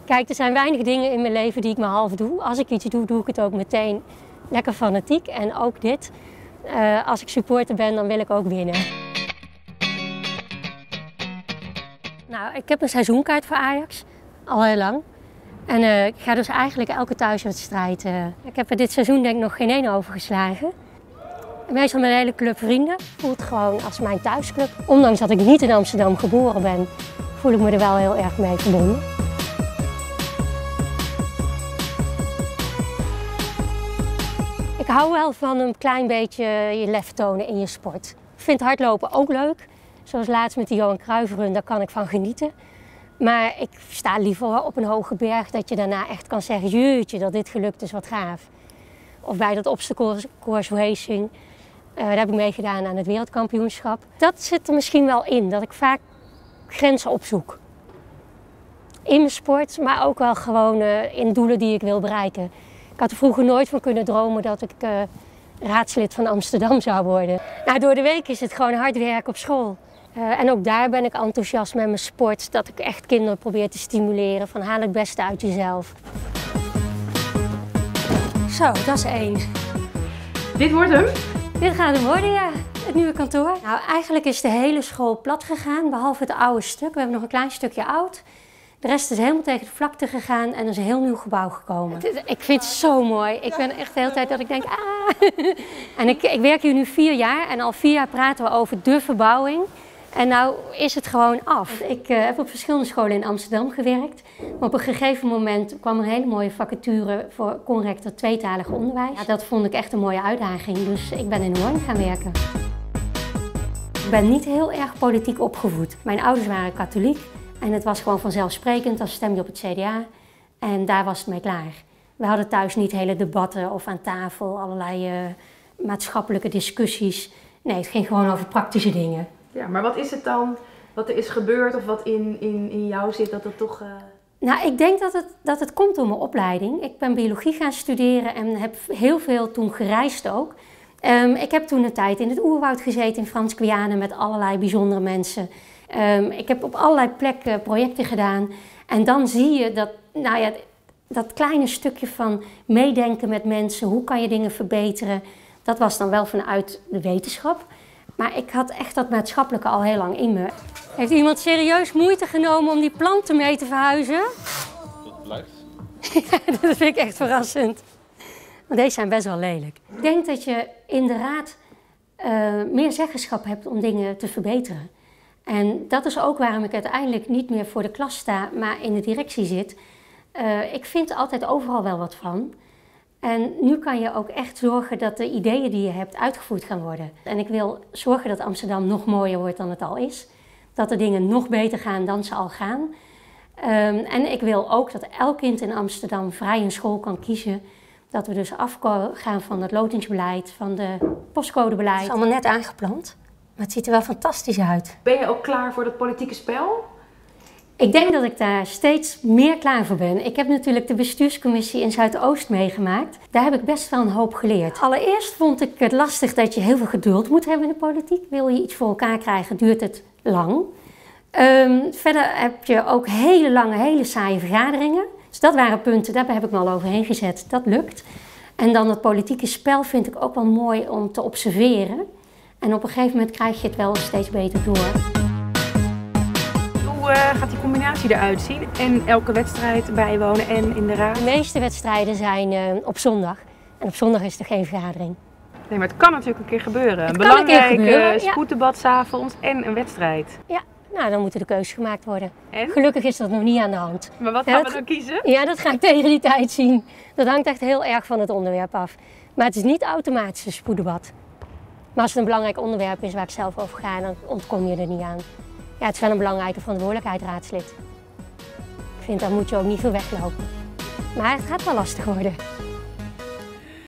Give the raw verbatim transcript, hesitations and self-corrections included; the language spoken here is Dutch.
Kijk, er zijn weinig dingen in mijn leven die ik maar half doe. Als ik iets doe, doe ik het ook meteen lekker fanatiek. En ook dit. Uh, als ik supporter ben, dan wil ik ook winnen. Nou, ik heb een seizoenkaart voor Ajax. Al heel lang. En uh, ik ga dus eigenlijk elke thuiswedstrijd. Uh, ik heb er dit seizoen denk ik nog geen één overgeslagen. Meestal met een hele club vrienden. Voelt gewoon als mijn thuisclub. Ondanks dat ik niet in Amsterdam geboren ben, voel ik me er wel heel erg mee verbonden. Ik hou wel van een klein beetje je lef tonen in je sport. Ik vind hardlopen ook leuk. Zoals laatst met die Johan Cruijff Run, daar kan ik van genieten. Maar ik sta liever op een hoge berg dat je daarna echt kan zeggen, jeetje, dat dit gelukt is, wat gaaf. Of bij dat obstacle course racing, uh, daar heb ik meegedaan aan het wereldkampioenschap. Dat zit er misschien wel in, dat ik vaak grenzen opzoek. In mijn sport, maar ook wel gewoon uh, in doelen die ik wil bereiken. Ik had er vroeger nooit van kunnen dromen dat ik uh, raadslid van Amsterdam zou worden. Nou, door de week is het gewoon hard werken op school. Uh, en ook daar ben ik enthousiast met mijn sport, dat ik echt kinderen probeer te stimuleren van haal het beste uit jezelf. Zo, dat is één. Dit wordt hem? Dit gaat hem worden, ja. Het nieuwe kantoor. Nou, eigenlijk is de hele school plat gegaan, behalve het oude stuk. We hebben nog een klein stukje oud. De rest is helemaal tegen de vlakte gegaan en er is een heel nieuw gebouw gekomen. Ik vind het zo mooi. Ik ben echt de hele tijd dat ik denk, ah. En ik, ik werk hier nu vier jaar en al vier jaar praten we over de verbouwing. En nou is het gewoon af. Ik uh, heb op verschillende scholen in Amsterdam gewerkt. Maar op een gegeven moment kwam er een hele mooie vacature voor conrector tweetalig onderwijs. Ja, dat vond ik echt een mooie uitdaging, dus ik ben in Hoorn gaan werken. Ik ben niet heel erg politiek opgevoed. Mijn ouders waren katholiek en het was gewoon vanzelfsprekend, dan stem je op het C D A. En daar was het mee klaar. We hadden thuis niet hele debatten of aan tafel allerlei uh, maatschappelijke discussies. Nee, het ging gewoon over praktische dingen. Ja, maar wat is het dan, wat er is gebeurd of wat in, in, in jou zit, dat het toch... Uh... Nou, ik denk dat het, dat het komt door mijn opleiding. Ik ben biologie gaan studeren en heb heel veel toen gereisd ook. Um, ik heb toen een tijd in het oerwoud gezeten in Frans-Guyana met allerlei bijzondere mensen. Um, ik heb op allerlei plekken projecten gedaan. En dan zie je dat, nou ja, dat kleine stukje van meedenken met mensen, hoe kan je dingen verbeteren, dat was dan wel vanuit de wetenschap. Maar ik had echt dat maatschappelijke al heel lang in me. Heeft iemand serieus moeite genomen om die planten mee te verhuizen? Dat blijft. Ja, dat vind ik echt verrassend. Want deze zijn best wel lelijk. Ik denk dat je in de raad uh, meer zeggenschap hebt om dingen te verbeteren. En dat is ook waarom ik uiteindelijk niet meer voor de klas sta, maar in de directie zit. Uh, ik vind altijd overal wel wat van. En nu kan je ook echt zorgen dat de ideeën die je hebt uitgevoerd gaan worden. En ik wil zorgen dat Amsterdam nog mooier wordt dan het al is. Dat de dingen nog beter gaan dan ze al gaan. Um, en ik wil ook dat elk kind in Amsterdam vrij een school kan kiezen. Dat we dus afgaan van het lotingsbeleid, van de postcodebeleid. Het is allemaal net aangeplant, maar het ziet er wel fantastisch uit. Ben je ook klaar voor dat politieke spel? Ik denk dat ik daar steeds meer klaar voor ben. Ik heb natuurlijk de bestuurscommissie in Zuidoost meegemaakt. Daar heb ik best wel een hoop geleerd. Allereerst vond ik het lastig dat je heel veel geduld moet hebben in de politiek. Wil je iets voor elkaar krijgen, duurt het lang. Um, verder heb je ook hele lange, hele saaie vergaderingen. Dus dat waren punten, daar heb ik me al overheen gezet. Dat lukt. En dan het politieke spel vind ik ook wel mooi om te observeren. En op een gegeven moment krijg je het wel steeds beter door. Hoe uh, gaat die combinatie eruit zien? En elke wedstrijd bijwonen en in de raad? De meeste wedstrijden zijn uh, op zondag. En op zondag is er geen vergadering. Nee, maar het kan natuurlijk een keer gebeuren. Het een belangrijk gebeuren, spoeddebat 's avonds en een wedstrijd. Ja, nou dan moeten de keuzes gemaakt worden. En? Gelukkig is dat nog niet aan de hand. Maar wat ja, gaan dat, we dan kiezen? Ja, dat ga ik tegen die tijd zien. Dat hangt echt heel erg van het onderwerp af. Maar het is niet automatisch een spoeddebat. Maar als het een belangrijk onderwerp is waar ik zelf over ga, dan ontkom je er niet aan. Ja, het is wel een belangrijke verantwoordelijkheid, raadslid. Ik vind, daar moet je ook niet voor weglopen. Maar het gaat wel lastig worden.